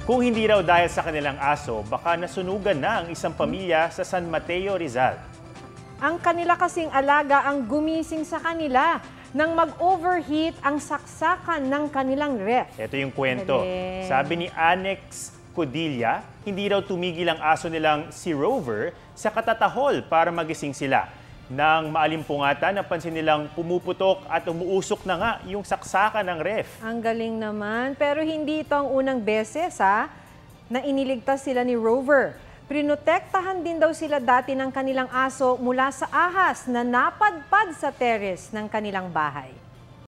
Kung hindi raw dahil sa kanilang aso, baka nasunugan na ang isang pamilya sa San Mateo, Rizal. Ang kanila kasing alaga ang gumising sa kanila nang mag-overheat ang saksakan ng kanilang ref. Ito yung kwento. Galing. Sabi ni Annex Codilla, hindi raw tumigil ang aso nilang si Rover sa katatahol para magising sila. Nang maalimpungatan, napansin nilang pumuputok at umuusok na nga yung saksakan ng ref. Ang galing naman. Pero hindi ito ang unang beses na iniligtas sila ni Rover. Prinotektahan din daw sila dati ng kanilang aso mula sa ahas na napadpad sa terrace ng kanilang bahay.